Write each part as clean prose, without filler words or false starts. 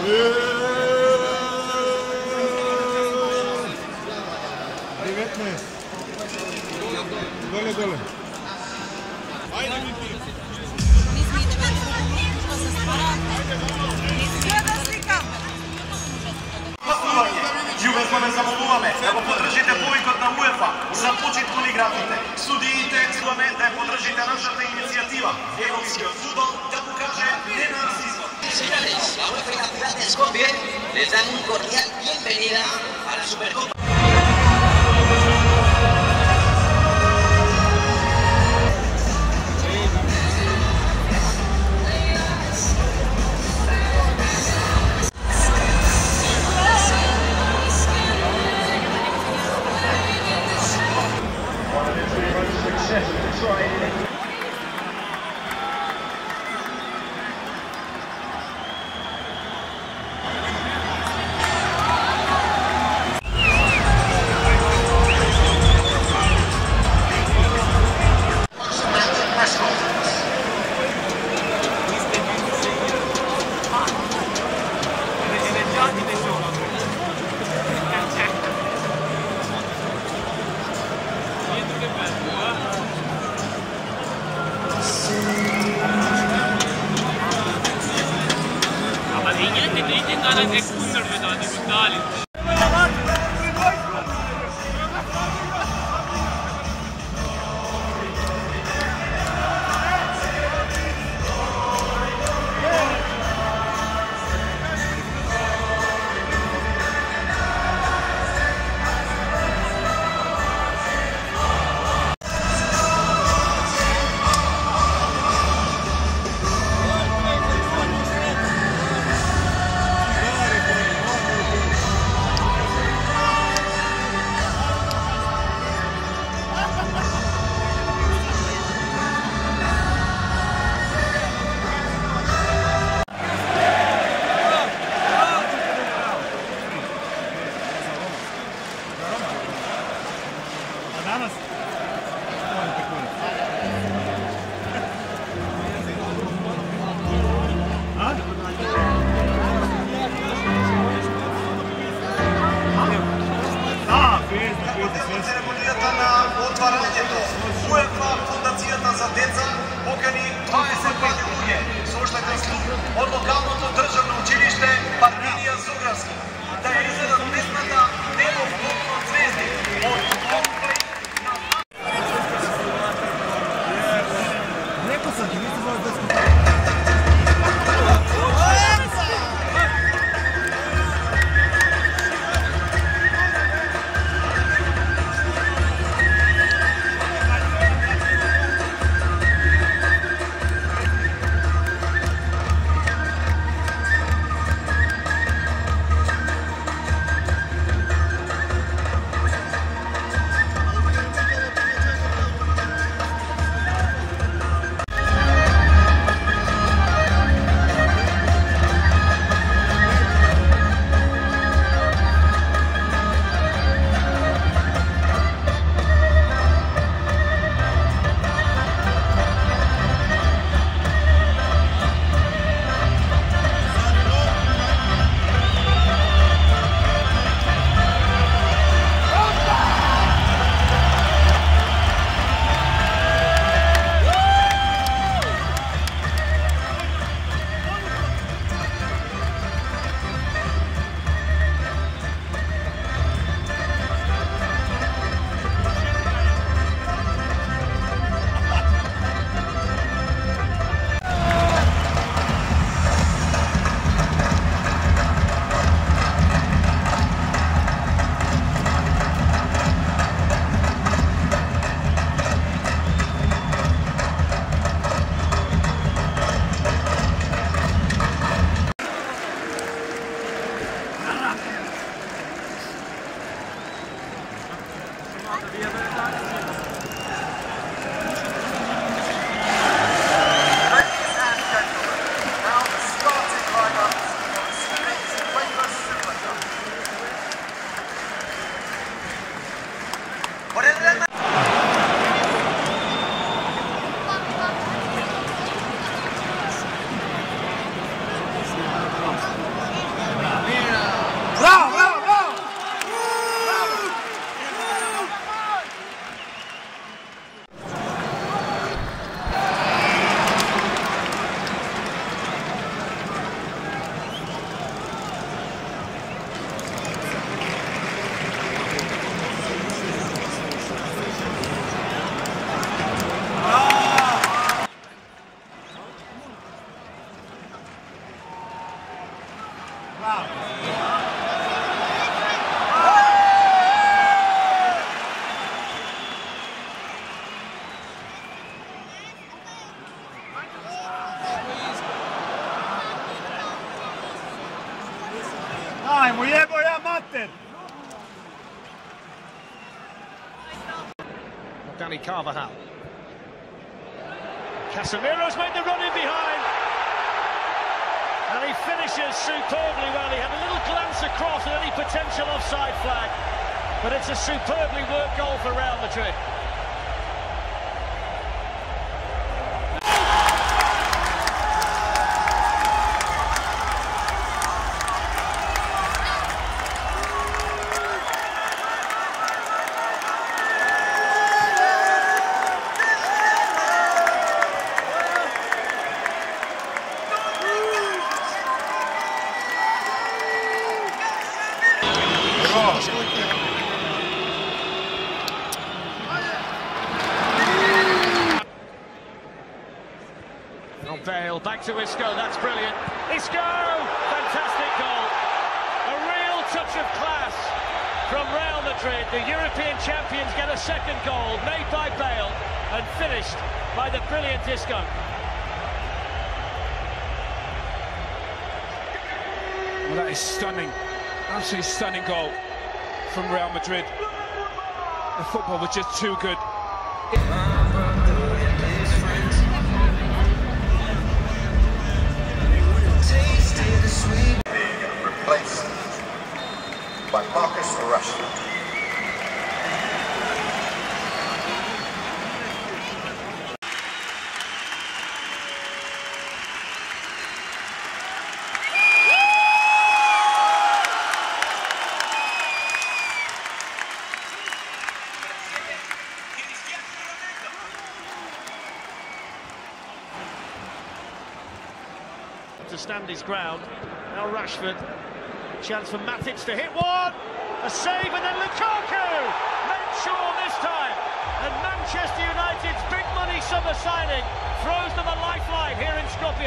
Dole. Ajde, Ljubezno me zamolуваме да го поддржите повикот на Уефа за почитку на играчите. Судиите целуваме да ја поддржите нашата иницијатива. Европскиот фудбал да покаже не на расизмот. Señores, la UEFA y la ciudad de Skopje les dan un cordial bienvenida a la Supercopa. Церемонијата на отварањето Уефа фондацијата за деца покани 25 луѓе со оштетен од локалното државно училиште Партидија Зугравски да ја изедат песната Небо полно од звезди од Лонгплей на Ajmo, jebo ja mater! Danny Carvajal. Casemiro's made the run in behind. And he finishes superbly well. He had a little glance across at any potential offside flag. But it's a superbly worked goal for Real Madrid. Bale, back to Isco, that's brilliant. Isco! Fantastic goal. A real touch of class from Real Madrid. The European champions get a second goal, made by Bale and finished by the brilliant Isco. Well, that is stunning. Absolutely stunning goal from Real Madrid. The football was just too good. Replaced by Marcus Rashford. To stand his ground. Now Rashford, chance for Matic to hit one, a save, and then Lukaku! Micho this time, and Manchester United's big money summer signing throws them a lifeline here in Skopje.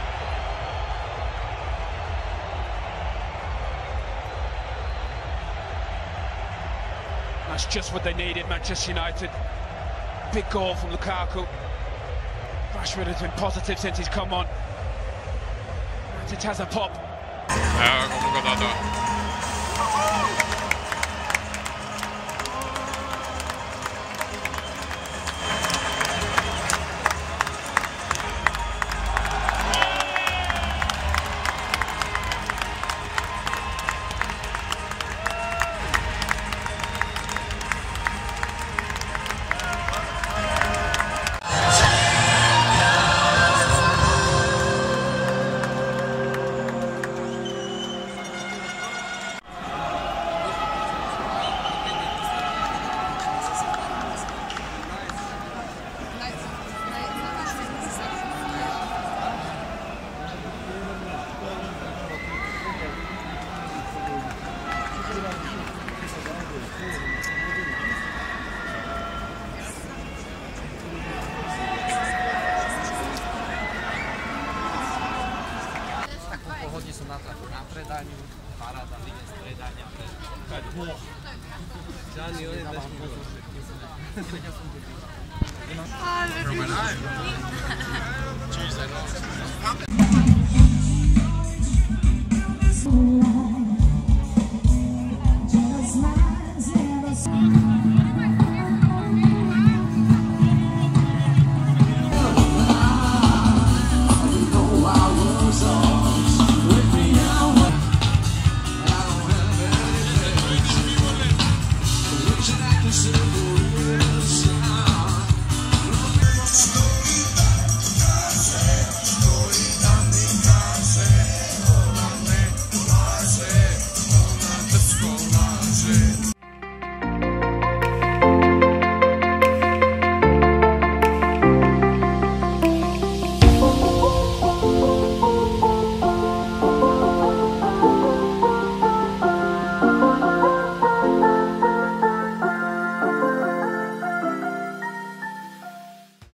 That's just what they needed, Manchester United. Big goal from Lukaku. Rashford has been positive since he's come on. It has a pop. Ja, kommer gå da. Chodzi są na traku, na predaniu, parada, linia z predania, Gianni, oni też nie